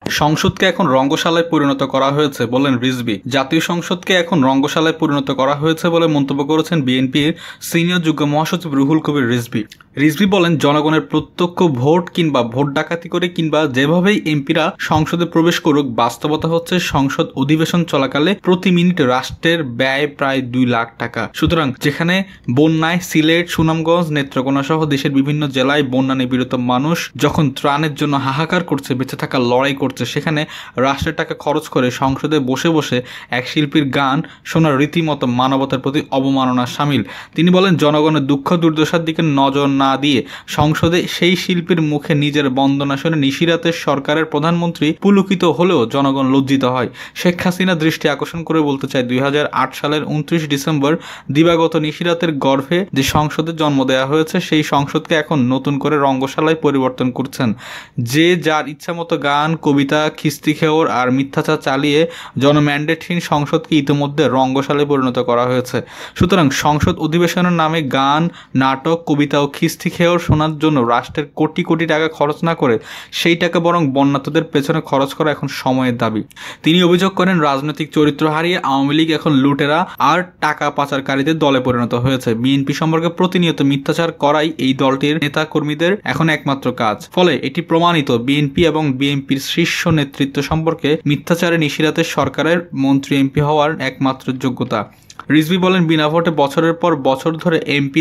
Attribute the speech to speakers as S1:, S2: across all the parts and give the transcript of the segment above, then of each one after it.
S1: সংসদকে এখন রঙ্গশালায় পরিণত করা হয়েছে বললেন রিজভী। জাতীয় সংসদকে এখন রঙ্গশালায় পরিণত করা হয়েছে বলে মন্তব্য করেছেন বিএনপির সিনিয়র যুগ্ম মহাসচিব রুহুল কবির রিজভী। রিজভী বলেন, জনগণের প্রত্যক্ষ ভোট কিংবা ভোট ডাকাতি করে কিংবা যেভাবেই এমপিরা সংসদে প্রবেশ করুক, বাস্তবতা হচ্ছে সংসদ অধিবেশন চলাকালে প্রতি মিনিট রাষ্ট্রের ব্যয় প্রায় 2 লাখ টাকা। সুতরাং যেখানে বন্যায় সিলেট, সুনামগঞ্জ, নেত্রকোনা সহ দেশের বিভিন্ন জেলায় বন্যা নিপীড়িত মানুষ যখন ত্রাণের জন্য হাহাকার করছে, বেঁচে থাকার লড়াই করছে, সেখানে রাষ্ট্রের টাকা খরচ করে সংসদে বসে বসে এক শিল্পীর গান শোনার রীতিমতো মানবতার প্রতি অবমাননা শামিল। তিনি বলেন, জনগণের দুঃখ দুর্দশার দিকে নজর না দিয়ে সংসদে সেই শিল্পীর মুখে নিজের বন্দনা শুনে নিশিরাতের সরকারের প্রধানমন্ত্রী পুলকিত হলেও জনগণ লজ্জিত হয়। শেখ হাসিনা দৃষ্টি আকর্ষণ করে বলতে চায়, 2008 সালের 29 ডিসেম্বর দিবাগত নিশিরাতের গর্ভে যে সংসদে জন্ম দেওয়া হয়েছে, সেই সংসদকে এখন নতুন করে রঙ্গশালায় পরিবর্তন করছেন। যে যার ইচ্ছা মতো গান, কবিতা, খিস্তি খেওর আর মিথ্যাচার চালিয়ে জনম্যান্ডেটহীন সংসদকে ইতিমধ্যে রঙ্গশালায় পরিণত করা হয়েছে। সুতরাং সংসদ অধিবেশনের নামে গান, নাটক, কবিতা ও খিস্তি খেওর শোনার জন্য রাষ্ট্রের কোটি কোটি টাকা খরচ না করে সেই টাকা বরং বন্যার্তদের পেছনে খরচ করা এখন সময়ের দাবি। তিনি অভিযোগ করেন, রাজনৈতিক চরিত্র হারিয়ে আওয়ামী লীগ এখন লুটেরা আর টাকা পাচারকারীদের দলে পরিণত হয়েছে। বিএনপি সম্পর্কে প্রতিনিয়ত মিথ্যাচার করাই এই দলটির নেতা কর্মীদের এখন একমাত্র কাজ। ফলে এটি প্রমাণিত, বিএনপি এবং বিএনপির শীর্ষ নেতৃত্ব সম্পর্কে মিথ্যাচারে নিশিরাতের সরকারের মন্ত্রী এমপি হওয়ার একমাত্র যোগ্যতা। রিজভী বলেন, বিনা ভোটে বছরের পর বছর ধরে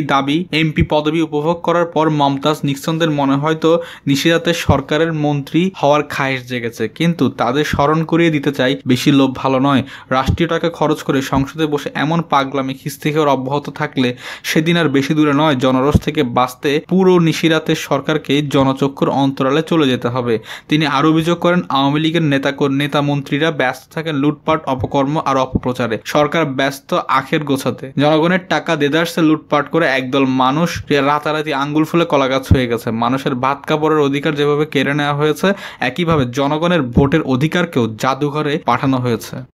S1: এমপি পদবি উপভোগ করার পর মমতাজ নিক্সনদের মনে হয়তো নিশিরাতের সরকারের মন্ত্রী হওয়ার খায়েশ জেগেছে। কিন্তু তাদের স্মরণ করিয়ে দিতে চাই, বেশি লোভ ভালো নয়। রাষ্ট্রীয় টাকা খরচ করে সংসদে বসে এমন পাগলামি খিস্তিখেওর অব্যাহত থাকলে সেদিন আর বেশি দূরে নয়, জনরোষ থেকে বাঁচতে পুরো নিশিরাতের সরকারকে জনচক্ষুর অন্তরালে চলে যেতে হবে। তিনি আরও অভিযোগ করেন, আওয়ামী লীগের নেতা মন্ত্রীরা ব্যস্ত থাকেন লুটপাট, অপকর্ম আর অপপ্রচারে। সরকার ব্যস্ত আখের গোছাতে। জনগণের টাকা দেদারসে লুটপাট করে একদল মানুষ রাতারাতি আঙ্গুল ফুলে কলাগাছ হয়ে গেছে। মানুষের ভাত কাপড়ের অধিকার যেভাবে কেড়ে নেওয়া হয়েছে, একইভাবে জনগণের ভোটের অধিকারকেও জাদুঘরে পাঠানো হয়েছে।